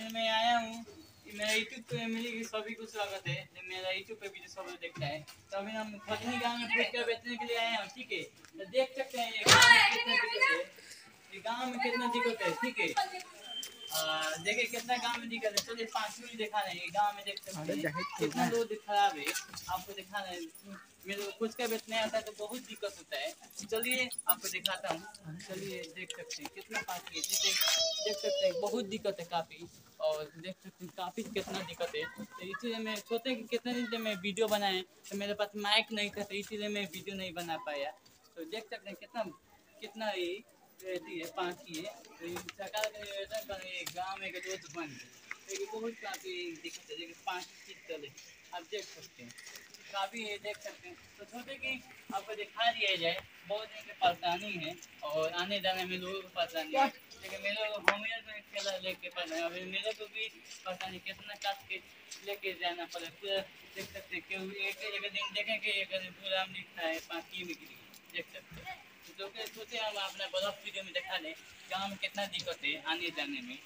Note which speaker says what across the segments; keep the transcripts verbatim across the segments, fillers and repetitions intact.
Speaker 1: Channel में आया हूँ। मेरा यूट्यूब पे मिली सभी को स्वागत है। मेरा यूट्यूब पे वीडियो सब लोग देखता है। तो अभी हम खटनी गाँव में फुटकर बेचने के लिए आए हैं, ठीक है। तो देख सकते हैं ये गाँव में कितना दिक्कत है, ये गाँव में कितना दिक्कत है, ठीक है। देखिए कितना गाँव में दिक्कत है। चलिए पाँच मिनट दिखा रहे हैं गाँव में, देख सकते हैं कितना रोड खराब है, आपको दिखा रहे हैं। मेरे को फुटकर बेचने आता है तो बहुत दिक्कत होता है। चलिए आपको दिखाता हूँ। चलिए देख सकते हैं कितना पाकी है, देख सकते हैं बहुत दिक्कत है काफ़ी। और देख सकते हैं काफ़ी कितना दिक्कत है। तो इसीलिए मैं सोचे कि कितने दिन से मैं वीडियो बनाए, तो मेरे पास माइक नहीं था, तो इसीलिए मैं वीडियो नहीं बना पाया। तो देख सकते हैं कितना कितना ही रहती है पाकी है। तो सरकार का निवेदन करें गाँव में रोड बन गए, तो बहुत काफ़ी दिक्कत है। देखिए पाँच चीज चले, आप देख सकते हैं काफ़ी है, देख सकते हैं। तो सोचे कि आपको दिखा दिया जाए, बहुत दिन की परेशानी है और आने जाने में लोगों को परेशानी है। लेकिन मेरे को होमियर में ठेला लेके पड़े, अभी मेरे को भी पता नहीं कितना काट के लेके जाना पड़े पूरा। देख सकते हैं एक एक दिन देखें कि एक दिन पूरा हम लिखा है पाँच में गिरी, देख सकते हैं। जो कि सोचे हम अपना ब्लॉग वीडियो में दिखा दें गाँव में कितना दिक्कत है आने जाने में,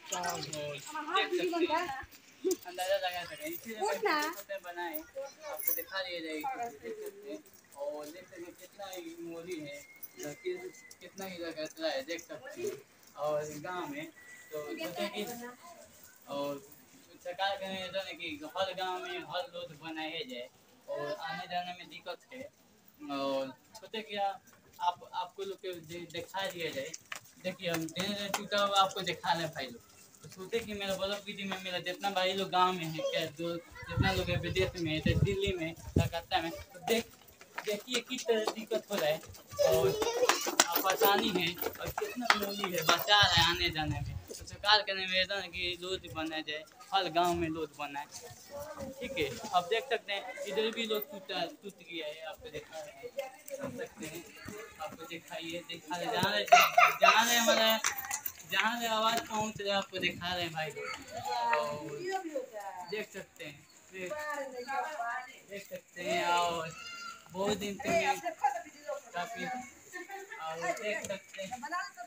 Speaker 1: देख सकते हैं, अंदाजा लगा सकें। इसीलिए बनाए आपको दिखा दिया जाएगा, देख सकते हैं। और देख सकते हैं कितना ही मोली है, कितना ही लगता है, देख सकते हैं। और गांव में तो सोचे कि और सरकार का निवेदन है कि हर गांव में हर रोड बनाया जाए और आने जाने में दिक्कत है। और सोचे कि आप आपको लोग के दिखा दिया जाए। देखिए हम दिन टूटा हुआ आपको दिखा रहे भाई लोग। तो सोचे कि मेरा ब्लॉग वीडियो में मेरा जितना भाई लोग गांव में है, क्या जो जितना लोग है विदेश में है, दिल्ली में, कलकत्ता में, तो देख देखिए किस तरह दिक्कत हो रहा है और परेशानी है और कितना मूली है बचा रहा है आने जाने में। तो सरकार का निवेदन है कि रोड बनाया जाए, हर गांव में रोड बनाए, ठीक है। आप देख सकते हैं इधर भी रोड टूटा टूट गया है, आपको दिखा रहे हैं, सकते हैं, आपको दिखाइए दिखा रहे जहाँ रहे जहाँ रहे हमारा जहाँ से आवाज़ पहुँच रहे आपको दिखा रहे हैं भाई। और देख सकते हैं देख, देख सकते हैं और बहुत दिन से काफ़ी और देख सकते हैं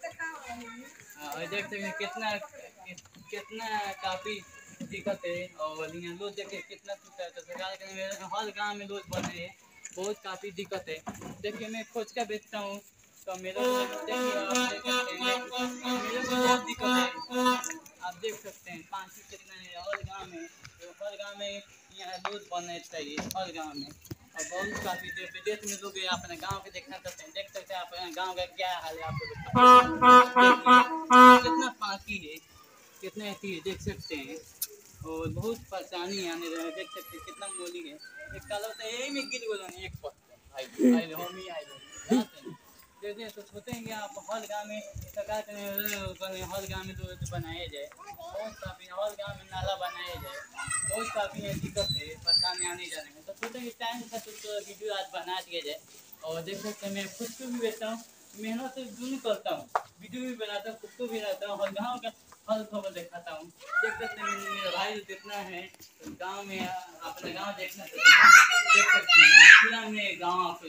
Speaker 1: और देख सकते हैं कितना कितना काफ़ी दिक्कत है। और यहाँ लोग देखिए कितना टूटा है। तो सरकार के निवेदन हर गाँव में रोड बन रहे हैं, बहुत काफ़ी दिक्कत है। देखिए मैं खोज कर बेचता हूँ तो मेरे को देखिए आप देख सकते हैं मेरे को बहुत दिक्कत है, आप देख सकते हैं पाँच कितना है हर गाँव में। तो हर गाँव में यहाँ रोड बनना चाहिए हर गाँव में। और बहुत काफ़ी विदेश में लोग अपने गांव के देखना चाहते हैं, देख सकते हैं अपने गांव का क्या हाल है, आप कितना पाकी है, कितना अथी है, देख सकते हैं। और बहुत परेशानी आने रहे, देख सकते हैं कितना मोली है। एक कल तो यही में गिर गए एक भाई भाई होमी आए देखते हैं। तो सोचते हैं कि आप हर गाँव में सरकार के हर गाँव में रोड बनाया जाए, बहुत काफ़ी हर गाँव में नाला बनाया जाए, बहुत काफ़ी दिक्कत है परेशानी आने जाने में। तो सोचते हैं टाइम था तो वीडियो आज बना दिया जाए। और देख सकते हैं मैं खुद को भी बेचता हूँ, मेहनत से दोनों करता हूँ, वीडियो भी बनाता हूँ, खुद को भी रहता हूँ और गाँव का हर खबर दिखाता हूँ। देख सकते हैं मेरा भाई जितना है गाँव में अपने गाँव देखना देख सकते हैं पूरा में गाँव आपको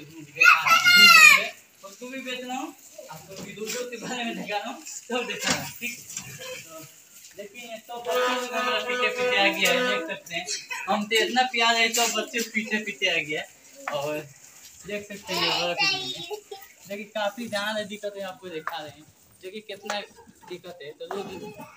Speaker 1: दिखा उसको भी बेच रहा हूँ, आपको भी दूसरों के बारे में दिखा रहा हूँ, सब दिखा रहा हूँ, ठीक। तो देखिए तो बच्चे हमारा पीछे पीछे आ गया है, देख सकते हैं हम तो इतना प्यार है तो बच्चे पीछे पीछे आ गया। और देख सकते हैं देखिए काफ़ी जान है दिक्कत है, आपको दिखा रहे हैं देखिए कितना दिक्कत है। तो लोग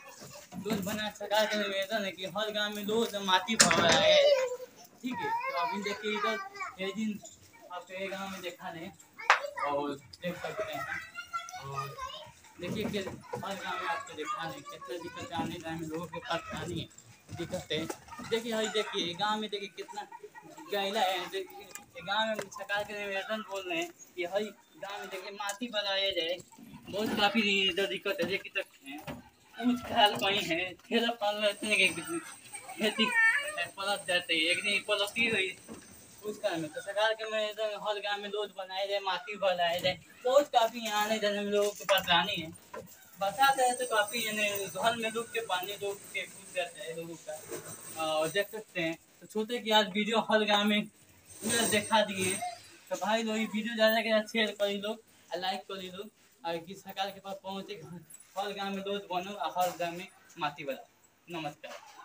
Speaker 1: रोड बना सरकार का निवेदन है कि हर गाँव में रोड माटी भरा है, ठीक है। तो अभी देखिए इधर एक दिन आपको एक गाँव में देखा नहीं और देख सकते हैं। और देखिए कि हर गाँव में आपको दिखा नहीं कितना दिक्कत है आने जाने में, लोगों के परेशानी है दिक्कत है। देखिए हर देखिए गाँव में देखिए कितना गैला है, देखिए गाँव में सरकार के निवेदन बोल रहे हैं कि हर गाँव में देखिए माटी बनाया जाए, बहुत काफ़ी इधर दिक्कत है। देखिए सकते हैं ऊँच खाल कहीं है ठेला पाल रहते हैं खेती पलट जाते हैं, एक दिन पलटी हुई उस कारण में। तो सरकार के निवेदन हर गाँव में रोड बनाया जाए, माटी बनाया जाए, बहुत काफ़ी यहाँ आने जाने में लोगों को परेशानी है। बरसात है तो काफ़ी घर में डूब के पानी डूब के घुस जाता है लोगों का। और देख सकते हैं तो सोचे कि आज वीडियो हर गाँव में दिखा दिए। तो भाई लोग ये वीडियो ज़्यादा के ज़्यादा शेयर करी लोग और लाइक करी लोग, और कि सरकार के पास पहुँचे हर गाँव में रोड बनो और हर गाँव में माटी बना। नमस्कार।